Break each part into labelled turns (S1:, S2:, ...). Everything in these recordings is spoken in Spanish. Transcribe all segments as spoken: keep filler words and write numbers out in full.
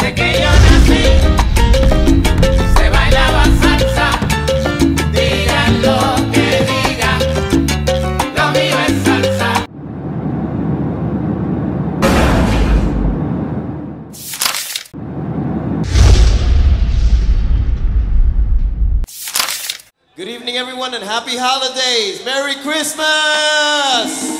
S1: Desde que yo nací se bailaba salsa, digan lo que digan, lo mío es salsa.
S2: Good evening, everyone, and happy holidays. Merry Christmas!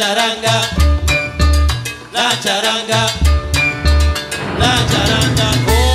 S2: charanga, la charanga, la charanga.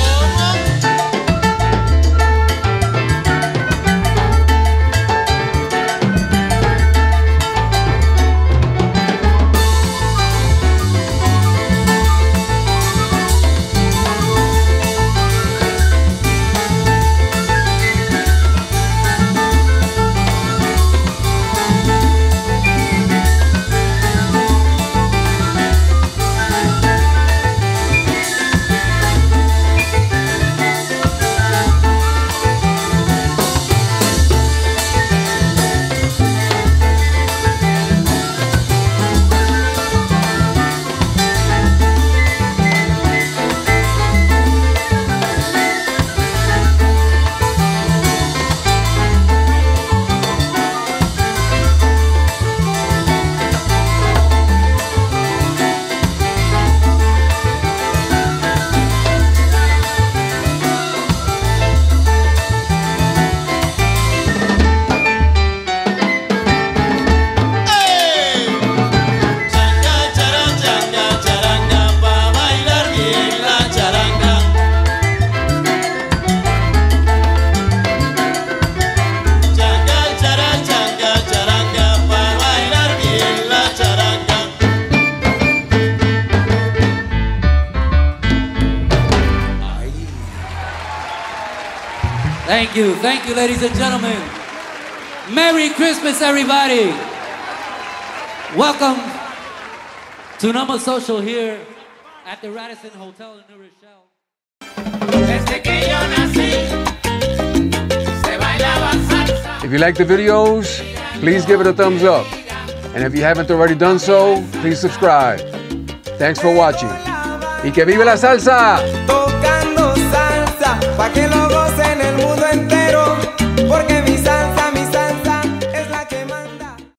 S3: Thank you, thank you, ladies and gentlemen. Merry Christmas, everybody. Welcome to Number Social here at the Radisson Hotel in New Rochelle.
S1: Desde que yo nací, se bailaba salsa.
S4: If you like the videos, please give it a thumbs up. And if you haven't already done so, please subscribe. Thanks for watching. Y que vive la salsa!